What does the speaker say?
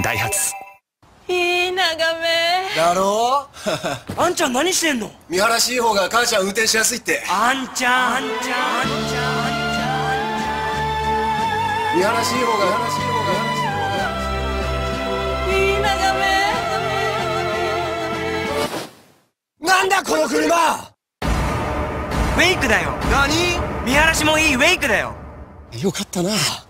ダイハツ。 いい眺めだろう。あんちゃん何してんの？ 見晴らしいい方が母ちゃん運転しやすいって。 あんちゃん見晴らしいい方がいい眺め。 なんだこの車。 ウェイクだよ。 何？ 見晴らしもいいウェイクだよ。 よかったな。